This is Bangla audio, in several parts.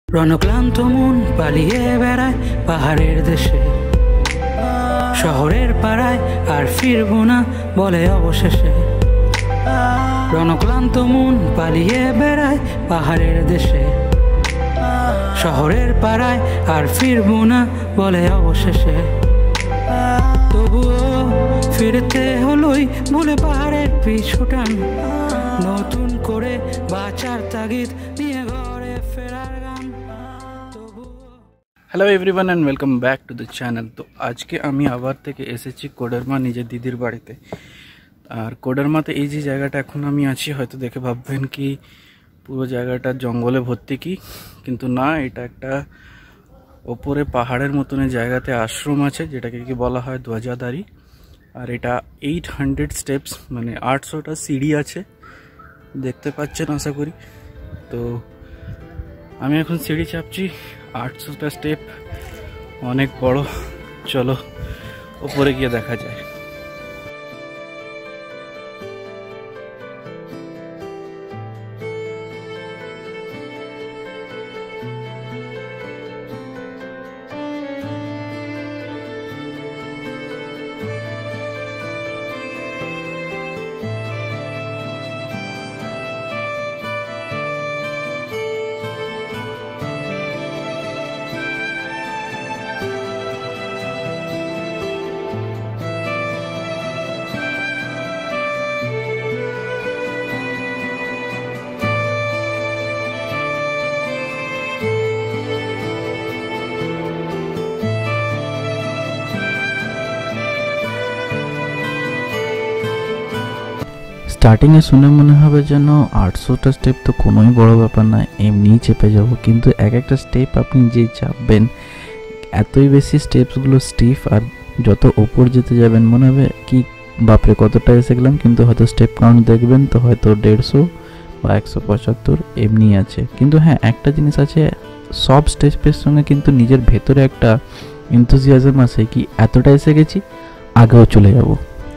রণক্লান্ত মন পালিয়ে বেড়ায় পাহাড়ের দেশে, শহরের পাড়ায় আর ফিরবো না বলে অবশেষে। রণক্লান্ত মন পালিয়ে বেড়ায় পাহাড়ের দেশে, শহরের পাড়ায় আর ফিরবো না বলে অবশেষে। তবুও ফিরতে হলোই ভুলে পাহাড়ের পিছু টান, নতুন করে বাঁচার তাগিদ নিয়ে ঘরে ফেরার গান। Hello everyone and welcome back to the channel. তো আজকে আমি আবার থেকে এসেছি কোডারমা নিজের দিদির বাড়িতে। আর কোডারমাতে এই যে জায়গাটা এখন আমি আছি, হয়তো দেখে ভাববেন কি পুরো জায়গাটা জঙ্গলে ভর্তি কি, কিন্তু না, এটা একটা ওপরে পাহাড়ের মতনের জায়গাতে আশ্রম আছে, যেটাকে কি বলা হয় ধ্বজাধারী। আর এটা 800 স্টেপস, মানে 800টা সিঁড়ি আছে, দেখতে পাচ্ছেন আশা করি। তো আমি এখন সিঁড়ি চাপছি, 800টা স্টেপ অনেক বড়। চলো ওপরে গিয়ে দেখা যায়। স্টার্টিংয়ে শুনে মনে হবে যেন 800টা স্টেপ তো কোনোই বড় ব্যাপার না, এমনিই চেপে যাব, কিন্তু এক একটা স্টেপ আপনি যে চাপবেন এতই বেশি স্টেপসগুলো স্টিফ, আর যত ওপর যেতে যাবেন মনে হবে কি বাপরে কতটা এসে গেলাম, কিন্তু হয়তো স্টেপ কাউন্ট দেখবেন তো হয়তো 150 বা 175 এমনি আছে। কিন্তু হ্যাঁ, একটা জিনিস আছে, সব স্টেপের সঙ্গে কিন্তু নিজের ভেতরে একটা এনথুজিয়াজম আছে কি এতটা এসে গেছি, আগেও চলে যাব।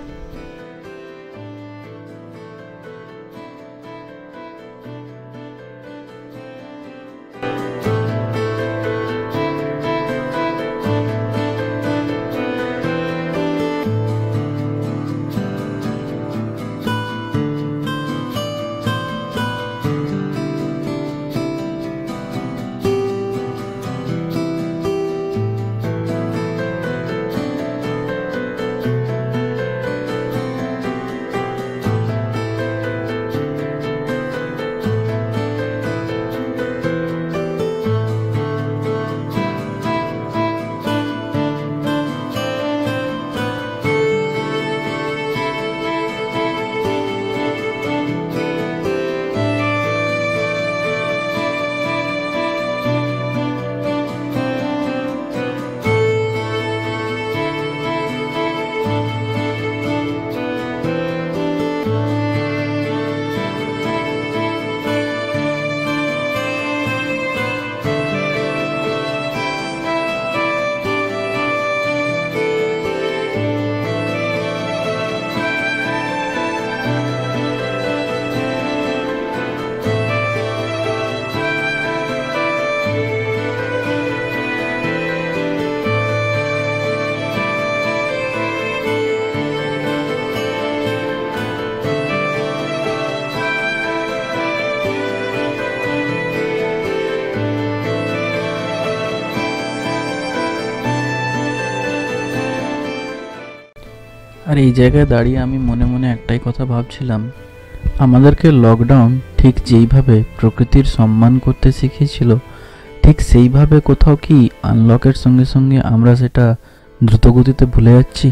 আর এই জায়গায় দাঁড়িয়ে আমি মনে মনে একটাই কথা ভাবছিলাম, আমাদেরকে লকডাউন ঠিক যেইভাবে প্রকৃতির সম্মান করতে শিখিয়েছিল, ঠিক সেইভাবে কোথাও কি আনলকের সঙ্গে সঙ্গে আমরা সেটা দ্রুতগতিতে ভুলে যাচ্ছি।